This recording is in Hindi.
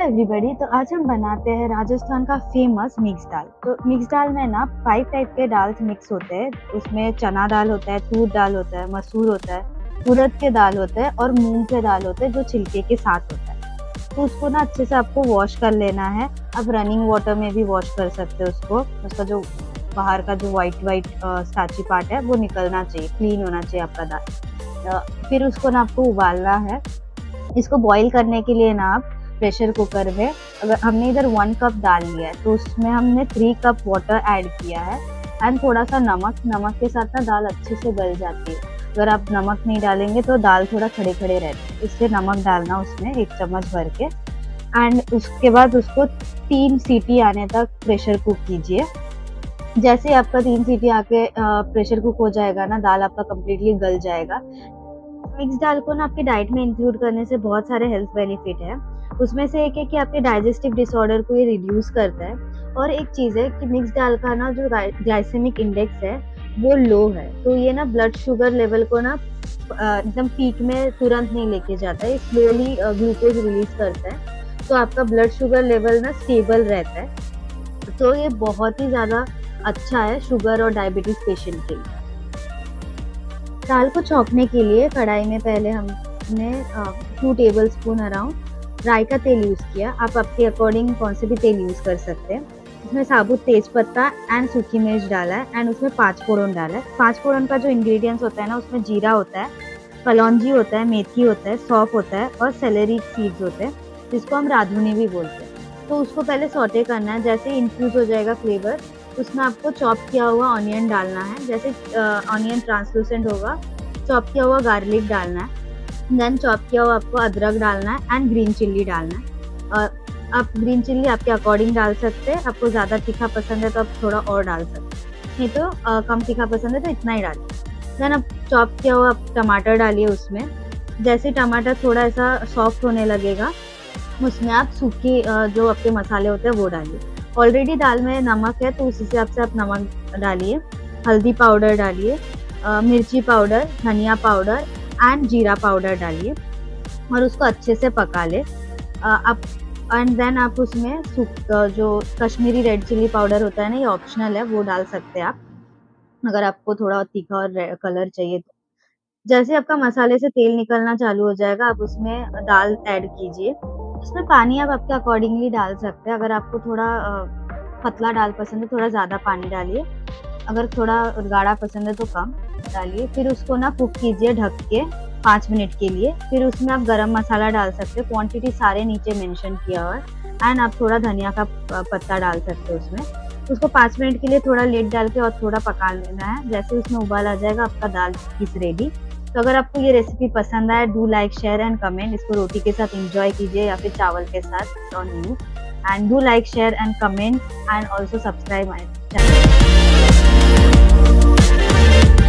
Hello everybody. तो आज हम बनाते हैं राजस्थान का फेमस मिक्स दाल। तो मिक्स दाल में ना 5 टाइप के दाल मिक्स होते हैं। उसमें चना दाल होता है, तूर दाल होता है, मसूर होता है, उड़द के दाल होते हैं और मूंग के दाल होते हैं जो छिलके के साथ होता है। तो उसको ना अच्छे से आपको वॉश कर लेना है। आप रनिंग वाटर में भी वॉश कर सकते हो उसको। उसका जो बाहर का जो वाइट स्टार्ची पार्ट है वो निकलना चाहिए, क्लीन होना चाहिए आपका दाल। फिर उसको ना आपको उबालना है। इसको बॉईल करने के लिए ना आप प्रेशर कुकर में, अगर हमने इधर 1 कप दाल लिया है तो उसमें हमने 3 कप वाटर ऐड किया है एंड थोड़ा सा नमक के साथ ना दाल अच्छे से गल जाती है। अगर आप नमक नहीं डालेंगे तो दाल थोड़ा खड़े खड़े रहते हैं, इसलिए नमक डालना उसमें 1 चम्मच भर के। एंड उसके बाद उसको 3 सीटी आने तक प्रेशर कुक कीजिए। जैसे ही आपका 3 सीटी आके प्रेशर कुक हो जाएगा ना, दाल आपका कम्प्लीटली गल जाएगा। मिक्स दाल को ना आपके डाइट में इंक्लूड करने से बहुत सारे हेल्थ बेनिफिट है। उसमें से एक है कि आपके डाइजेस्टिव डिसऑर्डर को ये रिड्यूस करता है। और एक चीज़ है कि मिक्स दाल का ना जो ग्लाइसेमिक इंडेक्स है वो लो है, तो ये ना ब्लड शुगर लेवल को ना एकदम पीक में तुरंत नहीं लेके जाता है, स्लोली ग्लूकोज रिलीज करता है, तो आपका ब्लड शुगर लेवल ना स्टेबल रहता है। तो ये बहुत ही ज़्यादा अच्छा है शुगर और डायबिटीज पेशेंट के लिए। दाल को छौंकने के लिए कढ़ाई में पहले हमने 2 टेबल स्पून अराउंड राई का तेल यूज़ किया। आप आपके अकॉर्डिंग कौन से भी तेल यूज़ कर सकते हैं। उसमें साबुत तेज पत्ता एंड सूखी मिर्च डाला है एंड उसमें 5 फोड़न डाला है। 5 फोड़न का जो इंग्रेडिएंट्स होता है ना, उसमें जीरा होता है, कलौंजी होता है, मेथी होता है, सौंफ होता है और सेलेरी सीड्स होते हैं, जिसको हम राधुनी भी बोलते हैं। तो उसको पहले सौटे करना है। जैसे इन्फ्यूज हो जाएगा फ्लेवर, उसमें आपको चॉप किया हुआ ऑनियन डालना है। जैसे ऑनियन ट्रांसलूसेंट होगा, चॉप किया हुआ गार्लिक डालना है, देन चॉप किया हुआ आपको अदरक डालना है एंड ग्रीन चिल्ली डालना है। और आप ग्रीन चिल्ली आपके अकॉर्डिंग डाल सकते हैं। आपको ज़्यादा तीखा पसंद है तो आप थोड़ा और डाल सकते हैं, नहीं तो कम तीखा पसंद है तो इतना ही डालिए। देन आप चॉप किया हुआ टमाटर डालिए उसमें। जैसे टमाटर थोड़ा ऐसा सॉफ्ट होने लगेगा, उसमें आप सूखे जो आपके मसाले होते हैं वो डालिए। ऑलरेडी दाल में नमक है तो उस हिसाब से आप नमक डालिए। हल्दी पाउडर डालिए, मिर्ची पाउडर, धनिया पाउडर एंड जीरा पाउडर डालिए और उसको अच्छे से पका ले। आप एंड देन आप उसमें जो कश्मीरी रेड चिल्ली पाउडर होता है ना, ये ऑप्शनल है, वो डाल सकते हैं आप अगर आपको थोड़ा तीखा और कलर चाहिए तो। जैसे आपका मसाले से तेल निकलना चालू हो जाएगा, आप उसमें दाल ऐड कीजिए। उसमें पानी आप आपके अकॉर्डिंगली डाल सकते हैं। अगर आपको थोड़ा पतला दाल पसंद है थोड़ा ज़्यादा पानी डालिए, अगर थोड़ा गाढ़ा पसंद है तो कम डालिए। फिर उसको ना कुक कीजिए ढक के 5 मिनट के लिए। फिर उसमें आप गरम मसाला डाल सकते हैं, क्वांटिटी सारे नीचे मेंशन किया हुआ है एंड आप थोड़ा धनिया का पत्ता डाल सकते हो उसमें। उसको 5 मिनट के लिए थोड़ा लेट डाल के और थोड़ा पका लेना है। जैसे उसमें उबाल आ जाएगा आपका दाल इज रेडी। तो अगर आपको ये रेसिपी पसंद आए, do like share and comment. इसको रोटी के साथ एंजॉय कीजिए या फिर चावल के साथ ऑन यू। And do like share and comment and also subscribe my channel.